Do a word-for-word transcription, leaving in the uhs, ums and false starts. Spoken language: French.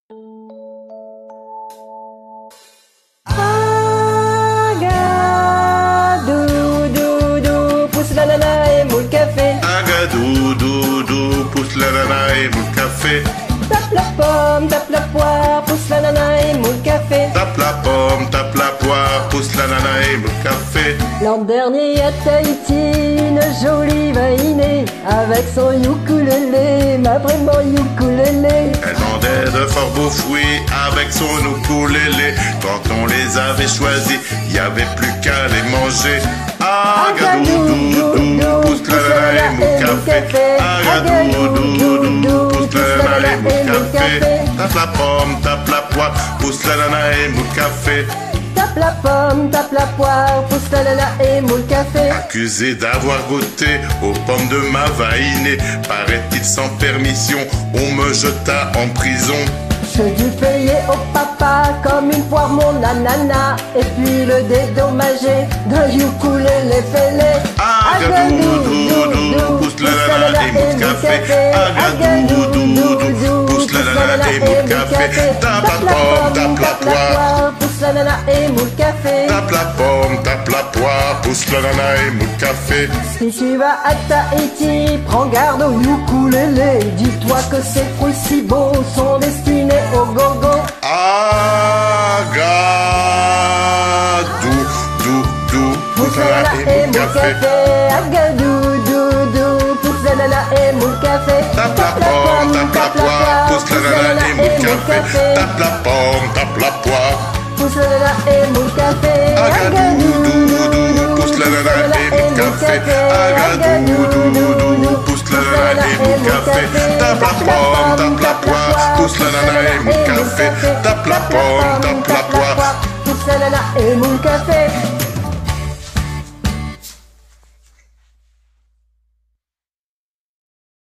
Agadoudou, pousse la nana et moule café. Agadoudou, pousse la nana et moule café. Tape la pomme, tape la poire, pousse la nana et moule café. Tape la pomme, tape la poire, pousse la nana et moule café. L'an dernier à Tahiti, une jolie vainée, avec son ukulélé, m'a vraiment ukulélé. Elle vendait de fort beaux fruits avec son ukulélé. Quand on les avait choisis, y avait plus qu'à les manger. Agadoudou, pousse la nana et moule café. Agadoudou, pousse la nana et moule café. Tape la pomme, tape la poire, pousse la nana et moule café. Tape la pomme, tape la poire, pousse la nana et moule café. Accusé d'avoir goûté aux pommes de ma vainée, paraît-il sans permission, on me jeta en prison. Je dus payer au papa comme une poire mon ananas, et puis le dédommager d'un ukulélé fêlé. Agadoudou, pousse la nana et moule café. Agadoudou, pousse la nana et moule café. Tape la pomme, tape la poire, pousse la nana et moule café. Tape la pomme, tape la poire, pousse la nana et moule café. Si tu vas à Tahiti, prends garde au ukulélé. Dis-toi que ces fruits si beaux sont destinés au gogo. Agadoudou, pousse la nana et moule café. Agadoudou, pousse la nana et moule café. Tape la pomme, tape la poire, pousse la nana et moule café. Tape la pomme, tape la poire, pousse la nana et moule café. Agadoudou, pousse la nana et moule café. Agadoudou, pousse la nana et moule café. Tape la pomme, tape la poire, pousse la nana et moule café. Tape la pomme, tape la poire, pousse la nana et moule café.